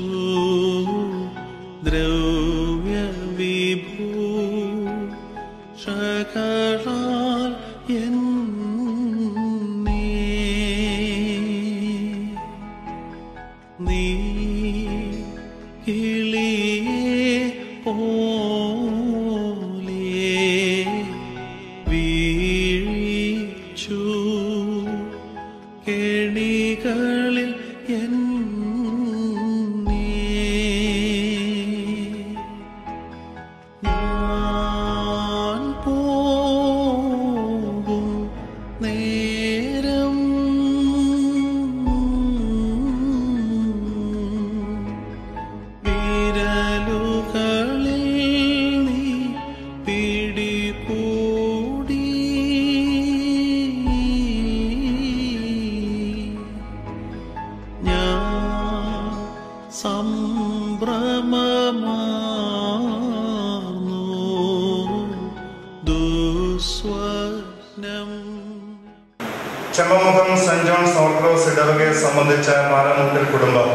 ദ്രവ്യവിഭൂഷകളാൽ എന്നെ നീ കിളിയെ പോലെ വീഴിച്ചു കെണികളിൽ ഞാൻ പോകും നേരം വിരലുകളിൽ നീ പിടികൂടി ഞാൻ സംഭ്രമമാർന്നു ദുസ്വപ്നം. ചെമ്പമുഖം സെന്റ് ജോൺസ് ഓർത്തഡോക്സ് ഇടവകയെ സംബന്ധിച്ച പാലമുട്ടിൽ കുടുംബം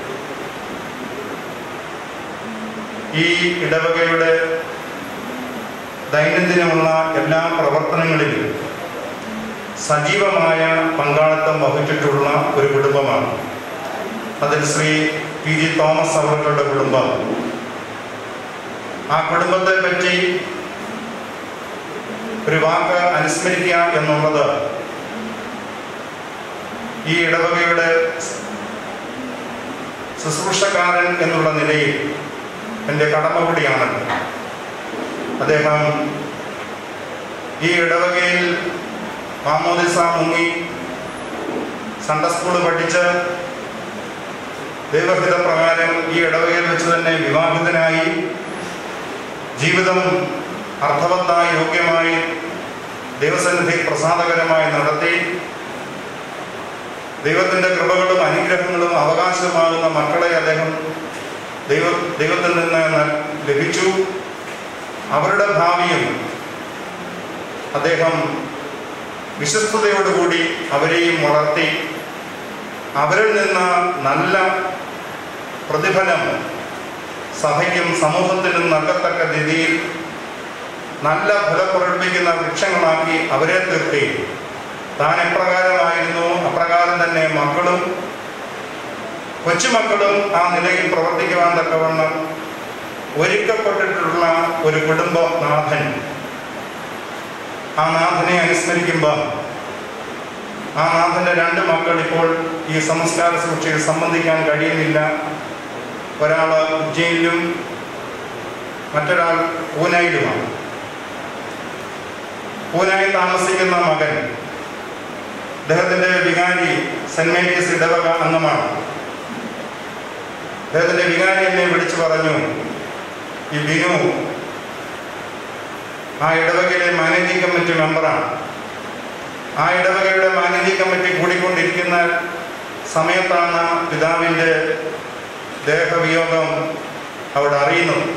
ഈ ഇടവകയുടെ ദൈനംദിനമുള്ള എല്ലാ പ്രവർത്തനങ്ങളിലും സജീവമായ പങ്കാളിത്തം വഹിച്ചിട്ടുള്ള ഒരു കുടുംബമാണ്. അതിൽ ശ്രീ PG തോമസ് അവരുടെ കുടുംബം. ആ കുടുംബത്തെ പറ്റി ഒരു വാക്ക് അനുസ്മരിക്കുക എന്നുള്ളത് ഈ ഇടവകയുടെ ശുശ്രൂഷക്കാരൻ എന്നുള്ള നിലയിൽ എൻ്റെ കടമ കൂടിയാണ്. അദ്ദേഹം ഈ ഇടവകയിൽ മാമോദിസ മുങ്ങി സൺഡേ സ്കൂൾ പഠിച്ച് ദൈവഹിത പ്രകാരം ഈ ഇടവകയിൽ വെച്ച് തന്നെ വിവാഹിതനായി ജീവിതം അർത്ഥവത്തായി യോഗ്യമായി ദൈവസന്നിധി പ്രസാദകരമായി നടത്തി ദൈവത്തിൻ്റെ കൃപകളും അനുഗ്രഹങ്ങളും അവകാശമാകുന്ന മക്കളെ അദ്ദേഹം ദൈവത്തിൽ നിന്ന് ലഭിച്ചു. അവരുടെ ഭാവിയും അദ്ദേഹം വിശ്വസ്തയോടുകൂടി അവരെയും വളർത്തി അവരിൽ നിന്ന് നല്ല പ്രതിഫലം സഭയ്ക്കും സമൂഹത്തിനും നൽകത്തക്ക രീതിയിൽ നല്ല ഫലം പ്രകടിപ്പിക്കുന്ന വൃക്ഷങ്ങളാക്കി അവരെ തീർത്തി താൻ എപ്രകാരമായിരുന്നു അപ്രകാരം തന്നെ മക്കളും കൊച്ചുമക്കളും ആ നിലയിൽ പ്രവർത്തിക്കുവാൻ തക്കവണ്ണം ഒരുക്കപ്പെട്ടിട്ടുള്ള ഒരു കുടുംബനാഥൻ. ആ നാഥനെ അനുസ്മരിക്കുമ്പോൾ ആ നാഥൻ്റെ 2 മക്കൾ ഇപ്പോൾ ഈ സംസ്കാര സൂക്ഷിയിൽ സംബന്ധിക്കാൻ കഴിയുന്നില്ല. ഒരാൾ ഉജ്ജയിനിലും മറ്റൊരാൾ പൂനായിലുമാണ്. പൂനായിൽ താമസിക്കുന്ന മകൻ അദ്ദേഹത്തിൻ്റെ വികാരി സെന്റ് മേരീസ് ഇടവക അംഗമാണ്. അദ്ദേഹത്തിൻ്റെ വികാരി എന്നെ വിളിച്ചു പറഞ്ഞു, ഈ ബിനു ആ ഇടവകയിലെ മാനേജിംഗ് കമ്മിറ്റി മെമ്പറാണ്. ആ ഇടവകയുടെ മാനേജിംഗ് കമ്മിറ്റി കൂടിക്കൊണ്ടിരിക്കുന്ന സമയത്താണ് പിതാവിൻ്റെ ദേഹവിയോഗം അവിടെ അറിയുന്നത്.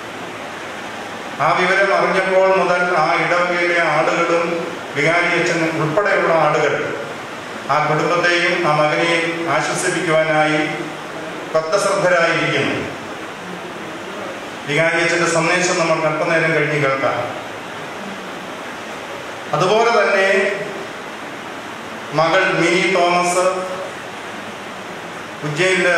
ആ വിവരം അറിഞ്ഞപ്പോൾ മുതൽ ആ ഇടവകയിലെ ആളുകളും വികാരി അച്ഛൻ ഉൾപ്പെടെയുള്ള ആളുകൾ ആ കുടുംബത്തെയും ആ മകനെയും ആശ്വസിപ്പിക്കുവാനായി ഭക്തശ്രദ്ധരായിരിക്കുന്നു. വികാരി അച്ഛൻ്റെ സന്ദേശം നമ്മൾ അല്പനേരം കഴിഞ്ഞ് കേൾക്കാം. അതുപോലെ തന്നെ മകൾ മിനി തോമസ് ഉജ്ജയിനില്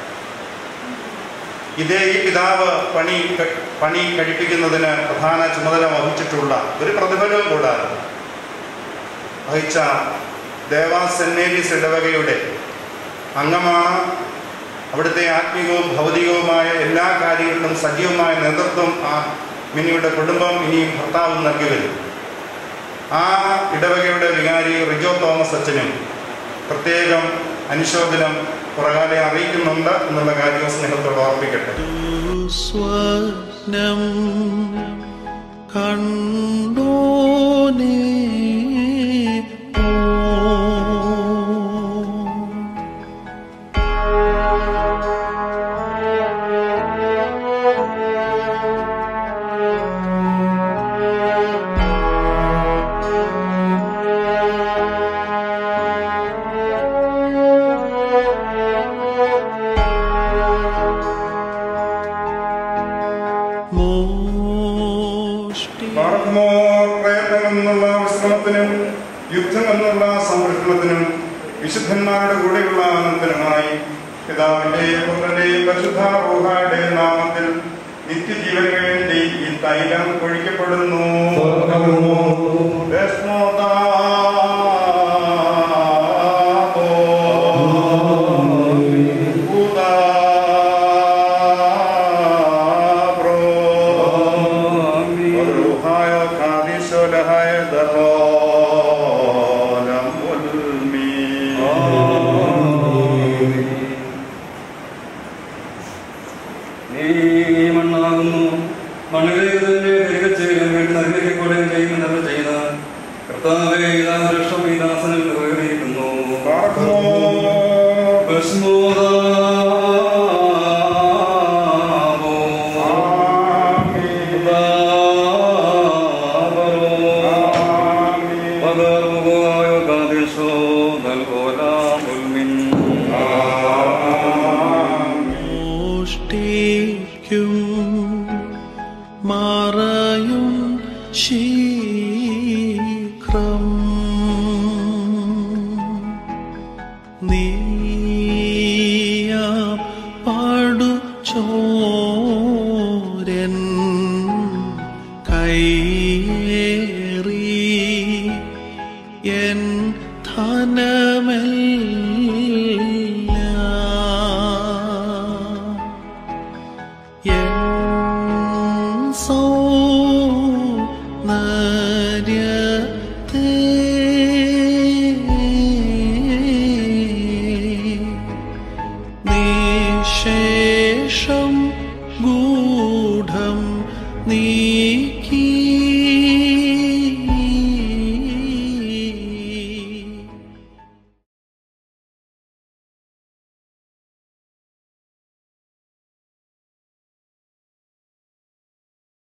ഈ പിതാവ് പണി കഴിപ്പിക്കുന്നതിന് പ്രധാന ചുമതല വഹിച്ചിട്ടുള്ള ഒരു പ്രതിഫലവും കൂടാതെ വഹിച്ച സെന്റ് മേരീസ് ഇടവകയുടെ അംഗമാണ്. അവിടുത്തെ ആത്മീയവും ഭൗതികവുമായ എല്ലാ കാര്യങ്ങളിലും സജീവമായ നേതൃത്വം ആ മിനിയുടെ കുടുംബം ഇനിയും ഭർത്താവും നൽകി വരും. ആ ഇടവകയുടെ വികാരി റിജോ തോമസ് അച്ഛനും പ്രത്യേകം അനുശോചനം പുറകാലെ അറിയിക്കുന്നുണ്ട് എന്നുള്ള കാര്യം സ്നേഹത്തോട് ഓർമ്മിക്കട്ടെ. സ്വപ്നം കണ്ടോനേ പ്രയത്നം എന്നുള്ള വിശ്രമത്തിനും യുദ്ധം എന്നുള്ള സംരക്ഷണത്തിനും വിശുദ്ധന്മാരുടെ കൂടെയുള്ള ആനന്ദത്തിനുമായി പിതാവിന്റെയും പുത്രന്റെയും പരിശുദ്ധ റൂഹായുടെയും നാമത്തിൽ നിത്യജീവന് വേണ്ടി ഈ തൈലം ഒഴിക്കപ്പെടുന്നു. നിശേഷം ഗൂഢം നീ